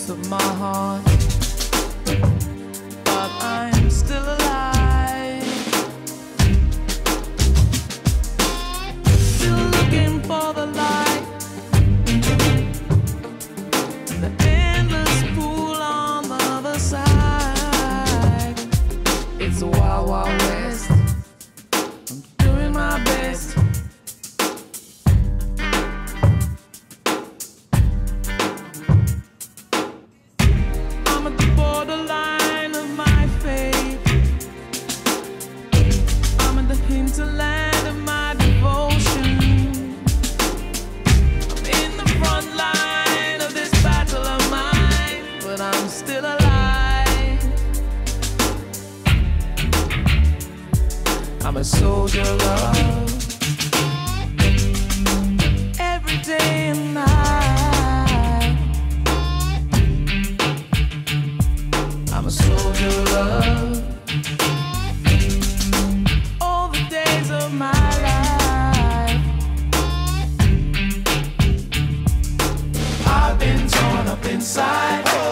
depths of my heart, but I'm still alive, still looking for the light, the endless pool on the other side. It's a wild, wild west. I'm doing my best. I'm at the borderline of my fate. I'm in the hinterland of my devotion. I'm in the front line of this battle of mine, but I'm still alive. I'm a soldier of love, every day and night. I'm a soldier of love, all the days of my life. I've been torn up inside.